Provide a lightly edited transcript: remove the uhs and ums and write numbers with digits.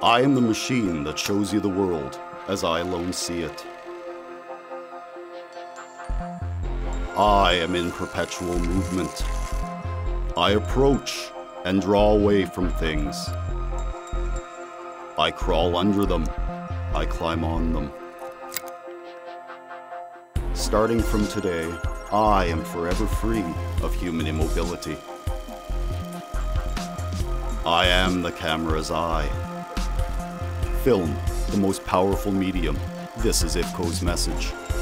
I am the machine that shows you the world as I alone see it. I am in perpetual movement. I approach and draw away from things. I crawl under them. I climb on them. Starting from today, I am forever free of human immobility. I am the camera's eye. Film, the most powerful medium. This is IFCO's message.